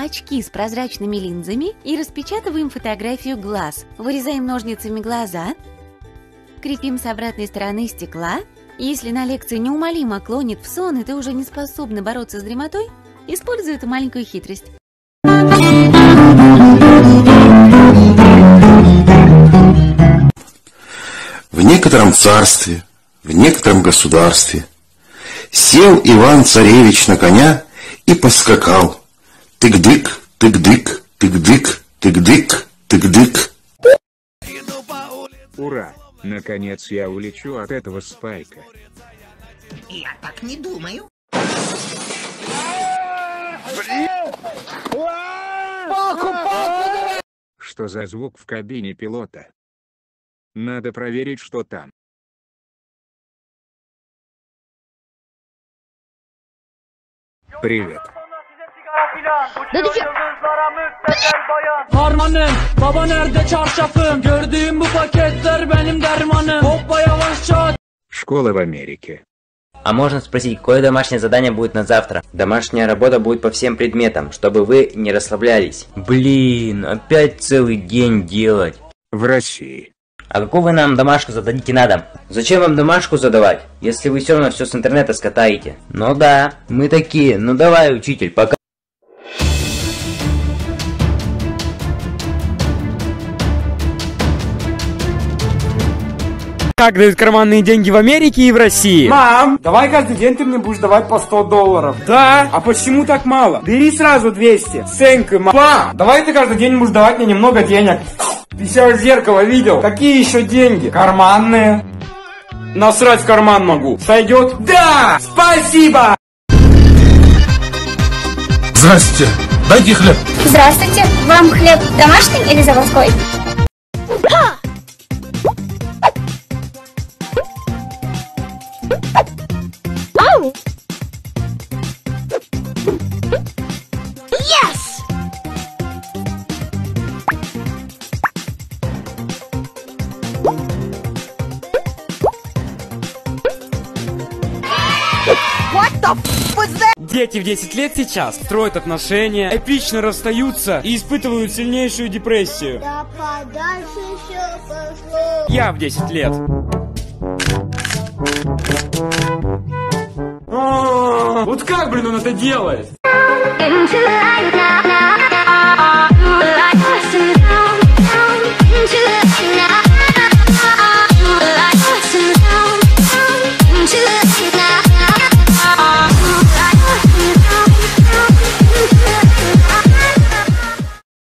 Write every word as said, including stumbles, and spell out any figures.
очки с прозрачными линзами и распечатываем фотографию глаз. Вырезаем ножницами глаза, крепим с обратной стороны стекла. Если на лекции неумолимо клонит в сон, и ты уже не способна бороться с дремотой, используй эту маленькую хитрость. В некотором царстве, в некотором государстве сел Иван-царевич на коня и поскакал. Тык-дык, тык-дык, тык-дык, тык-дык, тык-дык. Ура! Наконец я улечу от этого спайка. Я так не думаю. Что за звук в кабине пилота? Надо проверить, что там. Привет. Ne diyeceğim? Harmanım, baba nerede çarşafım? Gördüğüm bu paketler benim dermanım. Hoppa yavaşça. Школа в Америке. А можно спросить, какое домашнее задание будет на завтра? Домашняя работа будет по всем предметам, чтобы вы не расслаблялись. Блин, опять целый день делать. В России. А какую вы нам домашку зададите на дом? Зачем вам домашку задавать, если вы все равно все с интернета скатаете? Ну да, мы такие, ну давай, учитель, пока. Как дают карманные деньги в Америке и в России? Мам, давай каждый день ты мне будешь давать по сто долларов. Да? А почему так мало? Бери сразу двести. Сенька, мам. Мам, давай ты каждый день будешь давать мне немного денег. Ты себя в зеркало видел? Какие еще деньги? Карманные. Насрать в карман могу. Сойдет? Да! Спасибо! Здрасте, дайте хлеб. Здравствуйте. Вам хлеб домашний или заводской? Ау! Yes! What the f was that? Дети в десять лет сейчас строят отношения, эпично расстаются и испытывают сильнейшую депрессию. Да подальше все пошло. Я в десять лет. Вот как, блин, он это делает? Into the light now, now, now.